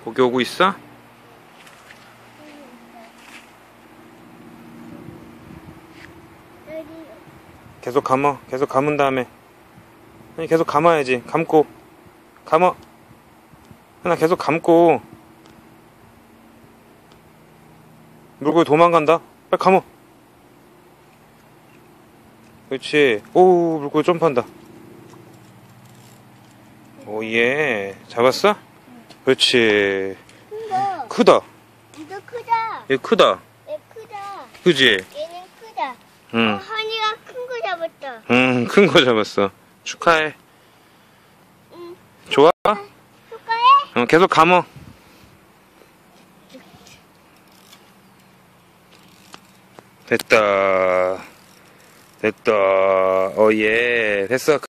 고기 오고 있어? 계속 감어. 계속 감은 다음에. 아니, 계속 감아야지. 감고. 감어. 하나 계속 감고. 물고기 도망간다. 빨리 감어. 그렇지. 오, 물고기 점프한다. 오예. 잡았어? 그렇지. 크다. 이거 크다. 얘 크다. 얘 크다. 그지? 얘는 크다. 응. 하니가 큰 거 잡았다. 응, 큰 거 잡았어. 축하해. 응. 좋아? 축하해. 계속 감어. 됐다. 됐다. 예. 됐어.